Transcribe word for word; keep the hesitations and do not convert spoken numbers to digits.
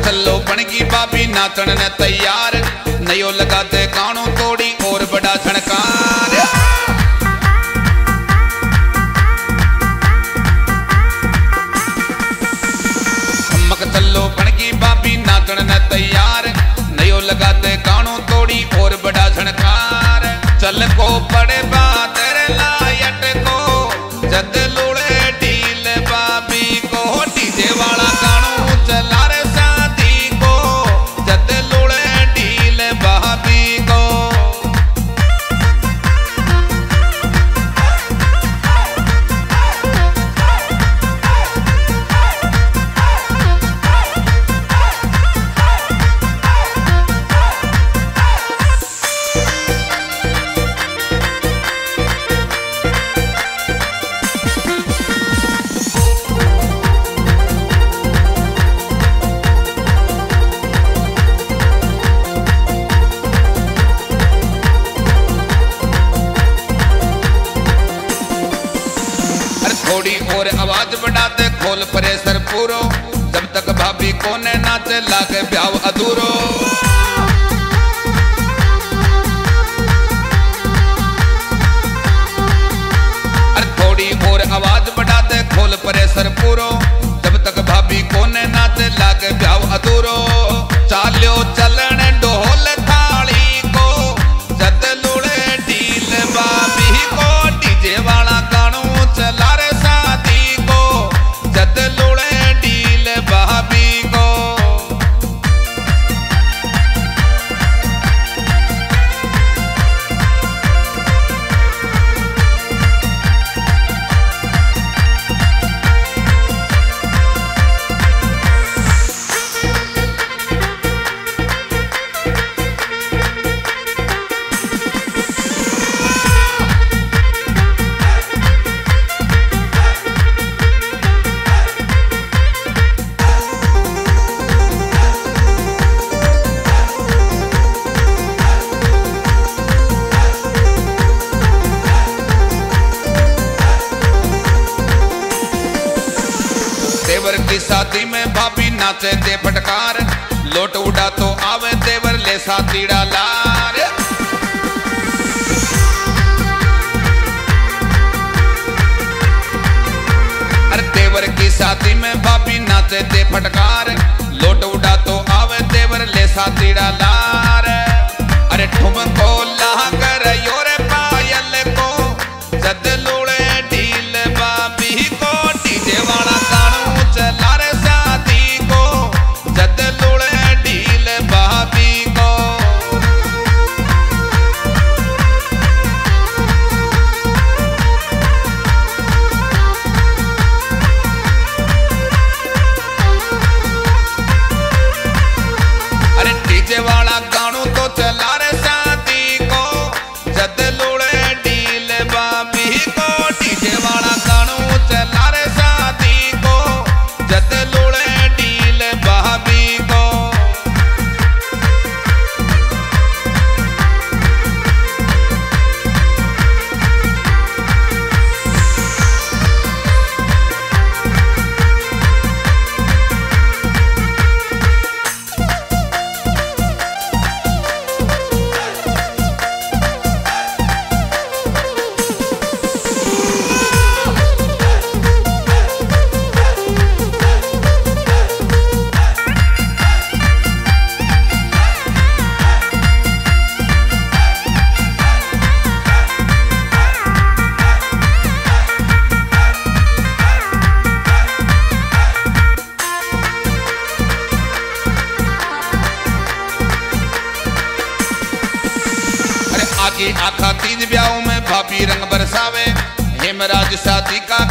चलो बनगी भाभी नाचन ने तैयार, नयो लगाते कानू तोड़ी और बड़ा झणकार। चलो बनगी भाभी नाचन ने तैयार, नयो लगाते कानू तोड़ी और बड़ा झणकार। चल को पड़े बा तेरे लायट को, जद लूले ढील भाभी को, डीजे वाला कानू चला रे शादी को, जद लूले ढील भाभी को। थोड़ी और आवाज बढ़ाते खोल प्रेशर पूरो, जब तक भाभी कोने नाचे लागे ब्याह अधूरो। अरे थोड़ी और आवाज बढ़ाते खोल प्रेशर पूरो, जब तक भाभी कोने नाचे लागे ब्याह अधूरो। चालियो चलन ढोल थाली को, जद लूले ढील भाभी को, डीजे वाला कानू चला रे शादी को, जद लूले ढील भाभी को। देवर की शादी में भाभी नाचे दे फटकार, लोट उड़ा तो आवे देवर ले साथीड़ा लार। अरे देवर की शादी में भाभी नाचे दे फटकार, लोट उड़ा तो आवे देवर ले साथीड़ा लार। अरे ठुमको लाग रयो रे पायल को, जद लूले ढील भाभी को, डीजे वाला कानू चला रे शादी को, जद लूले ढील भाभी को। अरे डीजे वाला कानू तो चला रे शादी को, जद लूले ढील भाभी को, डीजे वाला कानू चला रे शादी को, जद लूले ढील भाभी को। आखा तीज ब्याहों में भाभी रंग बरसावे, हेमराज शादी का